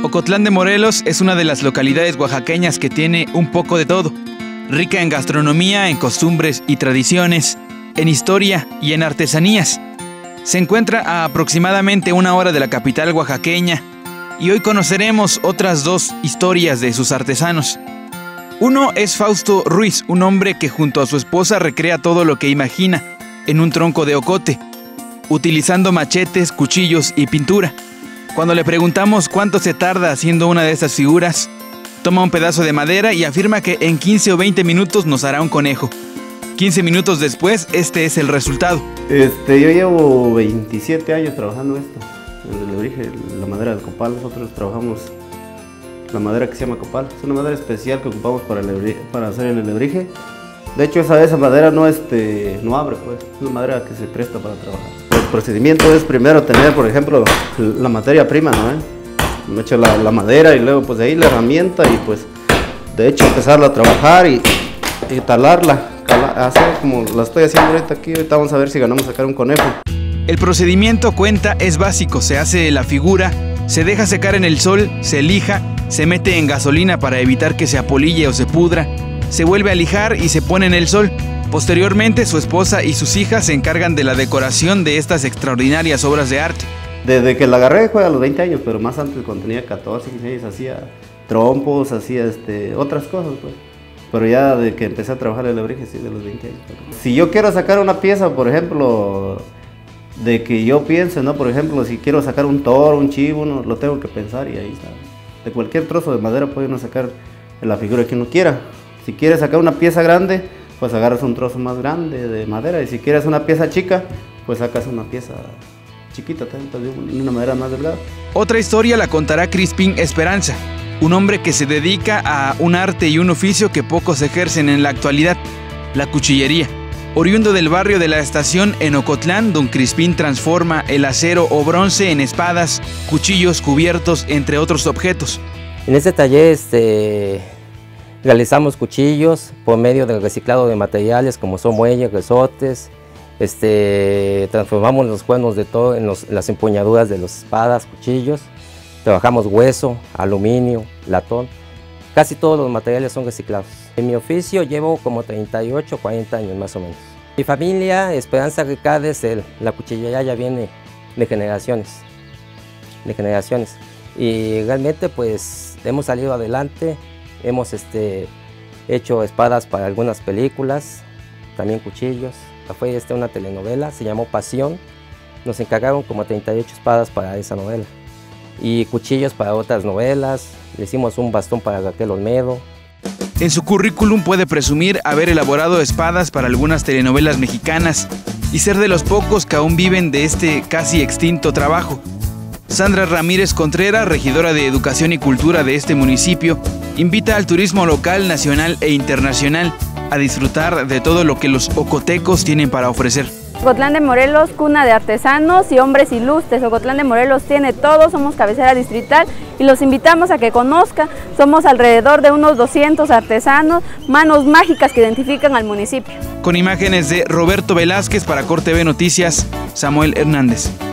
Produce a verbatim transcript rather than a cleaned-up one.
Ocotlán de Morelos es una de las localidades oaxaqueñas que tiene un poco de todo. Rica en gastronomía, en costumbres y tradiciones, en historia y en artesanías. Se encuentra a aproximadamente una hora de la capital oaxaqueña y hoy conoceremos otras dos historias de sus artesanos. Uno es Fausto Ruiz, un hombre que junto a su esposa recrea todo lo que imagina en un tronco de ocote, utilizando machetes, cuchillos y pintura. Cuando le preguntamos cuánto se tarda haciendo una de estas figuras, toma un pedazo de madera y afirma que en quince o veinte minutos nos hará un conejo. quince minutos después, este es el resultado. Este, yo llevo veintisiete años trabajando esto, en el alebrije, la madera del copal. Nosotros trabajamos la madera que se llama copal. Es una madera especial que ocupamos para, el para hacer el alebrije. De hecho, esa, esa madera no, este, no abre, pues. Es una madera que se presta para trabajar. El procedimiento es primero tener, por ejemplo, la materia prima, ¿no? ¿Eh? Me echo la, la madera y luego pues de ahí la herramienta y pues de hecho empezarla a trabajar y, y talarla, calar, hacer como la estoy haciendo ahorita aquí. Ahorita vamos a ver si ganamos sacar un conejo. El procedimiento, cuenta, es básico. Se hace la figura, se deja secar en el sol, se lija, se mete en gasolina para evitar que se apolille o se pudra, se vuelve a lijar y se pone en el sol. Posteriormente, su esposa y sus hijas se encargan de la decoración de estas extraordinarias obras de arte. Desde que la agarré fue a los veinte años, pero más antes, cuando tenía catorce, quince años, hacía trompos, hacía este, otras cosas, pues. Pero ya de que empecé a trabajar el alebrije, sí, de los veinte años. Si yo quiero sacar una pieza, por ejemplo, de que yo piense, ¿no? Por ejemplo, si quiero sacar un toro, un chivo, no, lo tengo que pensar y ahí está. De cualquier trozo de madera puede uno sacar la figura que uno quiera. Si quieres sacar una pieza grande, pues agarras un trozo más grande de madera, y si quieres una pieza chica, pues sacas una pieza chiquita también, de una madera más delgada. Otra historia la contará Crispín Esperanza, un hombre que se dedica a un arte y un oficio que pocos ejercen en la actualidad, la cuchillería. Oriundo del barrio de la Estación en Ocotlán, don Crispín transforma el acero o bronce en espadas, cuchillos, cubiertos, entre otros objetos. En este taller este, realizamos cuchillos por medio del reciclado de materiales como son muelles, resortes. Este, transformamos los cuernos de todo en, los, en las empuñaduras de las espadas, cuchillos. Trabajamos hueso, aluminio, latón. Casi todos los materiales son reciclados. En mi oficio llevo como treinta y ocho, cuarenta años más o menos. Mi familia, Esperanza Ricardes, el, la cuchillería ya viene de generaciones, de generaciones. Y realmente pues hemos salido adelante, hemos este, hecho espadas para algunas películas, también cuchillos. Fue este, una telenovela, se llamó Pasión. Nos encargaron como treinta y ocho espadas para esa novela. Y cuchillos para otras novelas. Le hicimos un bastón para Raquel Olmedo. En su currículum puede presumir haber elaborado espadas para algunas telenovelas mexicanas y ser de los pocos que aún viven de este casi extinto trabajo. Sandra Ramírez Contreras, regidora de Educación y Cultura de este municipio, invita al turismo local, nacional e internacional a disfrutar de todo lo que los ocotecos tienen para ofrecer. Ocotlán de Morelos, cuna de artesanos y hombres ilustres. Ocotlán de Morelos tiene todo, somos cabecera distrital y los invitamos a que conozcan. Somos alrededor de unos doscientos artesanos, manos mágicas que identifican al municipio. Con imágenes de Roberto Velázquez para Cor T V Noticias, Samuel Hernández.